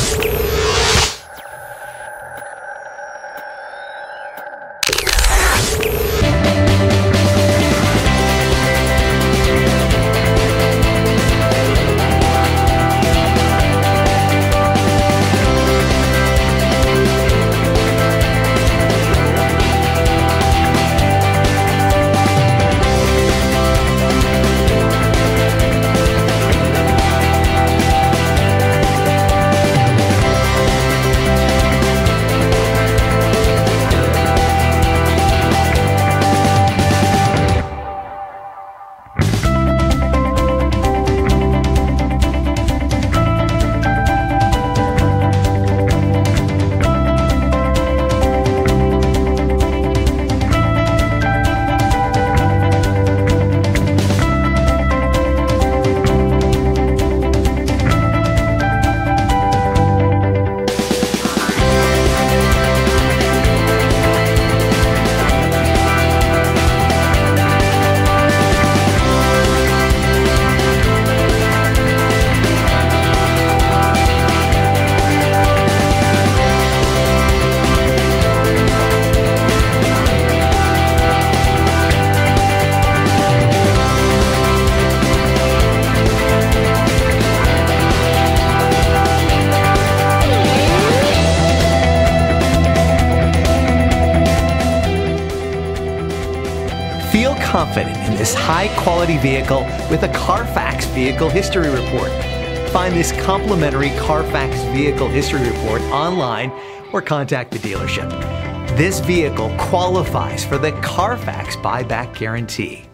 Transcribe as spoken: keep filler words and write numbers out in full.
Feel confident in this high-quality vehicle with a Carfax Vehicle History Report. Find this complimentary Carfax Vehicle History Report online or contact the dealership. This vehicle qualifies for the Carfax Buyback Guarantee.